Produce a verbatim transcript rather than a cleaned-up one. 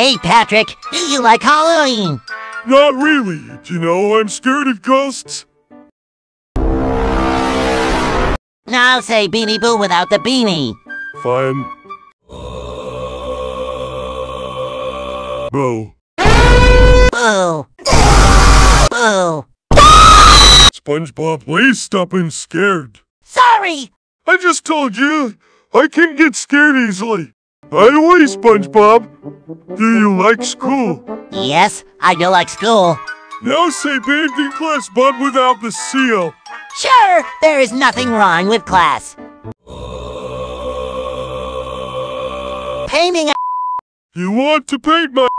Hey, Patrick, do you like Halloween? Not really. Do you know I'm scared of ghosts? Now say Beanie Boo without the beanie. Fine. Boo. Boo. Boo. SpongeBob, please stop being scared. Sorry! I just told you, I can get scared easily. By the way, SpongeBob, do you like school? Yes, I do like school. Now say painting class, but without the seal. Sure, there is nothing wrong with class. Painting a- You want to paint my